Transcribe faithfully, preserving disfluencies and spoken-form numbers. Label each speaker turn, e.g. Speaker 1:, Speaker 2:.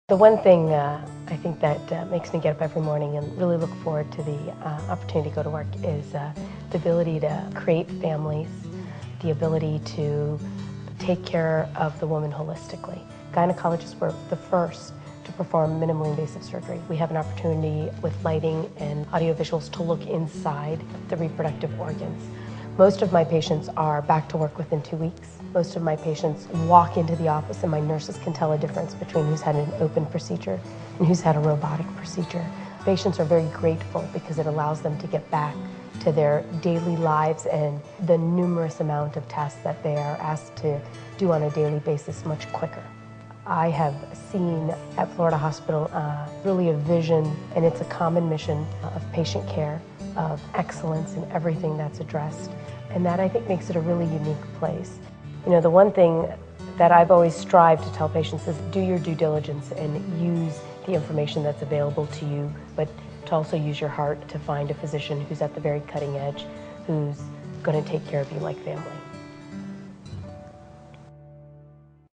Speaker 1: The one thing uh, I think that uh, makes me get up every morning and really look forward to the uh, opportunity to go to work is uh, the ability to create families, the ability to take care of the woman holistically. Gynecologists were the first to perform minimally invasive surgery. We have an opportunity with lighting and audiovisuals to look inside the reproductive organs. Most of my patients are back to work within two weeks. Most of my patients walk into the office and my nurses can tell a difference between who's had an open procedure and who's had a robotic procedure. Patients are very grateful because it allows them to get back to their daily lives and the numerous amount of tasks that they are asked to do on a daily basis much quicker. I have seen at Florida Hospital uh, really a vision, and it's a common mission of patient care, of excellence in everything that's addressed, and that I think makes it a really unique place. You know, the one thing that I've always strived to tell patients is do your due diligence and use the information that's available to you, but to also use your heart to find a physician who's at the very cutting edge, who's going to take care of you like family.